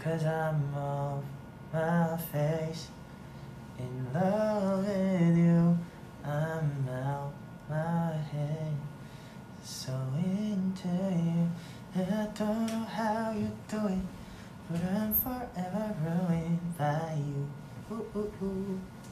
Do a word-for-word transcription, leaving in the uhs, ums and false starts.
Cause I'm off my face, in love with you. I'm out my head, so into you. And I don't know how you do it, but I'm forever ruined by you. Ooh, ooh, ooh.